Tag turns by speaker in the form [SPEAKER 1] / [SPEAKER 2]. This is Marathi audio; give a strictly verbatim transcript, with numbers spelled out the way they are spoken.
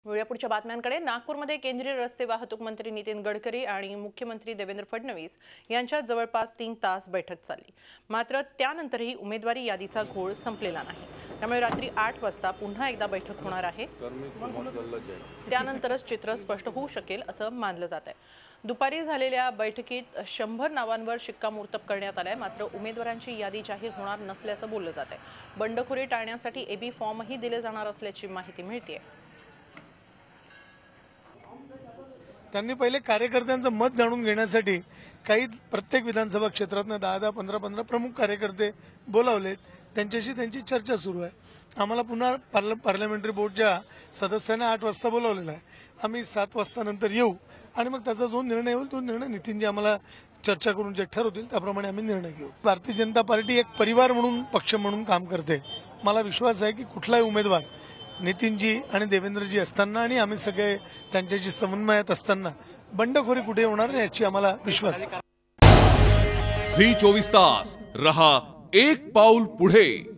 [SPEAKER 1] वळूया पुढच्या बातम्यांकडे। नागपूरमध्ये केंद्रीय रस्ते वाहतूक मंत्री नितीन गडकरी आणि मुख्यमंत्री देवेंद्र फडणवीस यांच्यात जवळपास तीन तास बैठक चालली। मात्र त्यानंतरही उमेदवारी यादीचा घोळ संपलेला नाही। त्यामुळे रात्री आठ वाजता पुन्हा एकदा बैठक होणार आहे। त्यानंतरच चित्र स्पष्ट होऊ शकेल असं मानलं जात आहे। दुपारी झालेल्या बैठकीत शंभर नावांवर शिक्कामोर्तब करण्यात आलाय। मात्र उमेदवारांची यादी जाहीर होणार नसल्याचं बोललं जात आहे। बंडखोरी टाळण्यासाठी एबी फॉर्मही दिले जाणार असल्याची माहिती मिळते।
[SPEAKER 2] त्यांनी पहिले कार्यकर्त्यांचं मत जाणून घेण्यासाठी काही प्रत्येक विधानसभा क्षेत्रातून दहा दहा पंधरा पंधरा प्रमुख कार्यकर्ते बोलावलेत। त्यांच्याशी त्यांची चर्चा सुरू आहे। आम्हाला पुन्हा पार्लमेंटरी बोर्डच्या सदस्यांना आठ वाजता बोलावलेलं आहे। आम्ही सात वाजता नंतर येऊ आणि मग त्याचा जो निर्णय होईल तो निर्णय नितीनजी आम्हाला चर्चा करून जे ठरवतील त्याप्रमाणे आम्ही निर्णय घेऊ। भारतीय जनता पार्टी एक परिवार म्हणून पक्ष म्हणून काम करते। मला विश्वास आहे की कुठलाही उमेदवार नितीनजी आणि देवेंद्रजी असताना आणि आम्ही सगळे त्यांच्याशी समन्वयात असताना बंडखोरी कुठे होणार नाही याची आम्हाला विश्वास आहे।
[SPEAKER 3] झी चोवीस तास रहा एक पाऊल पुढे।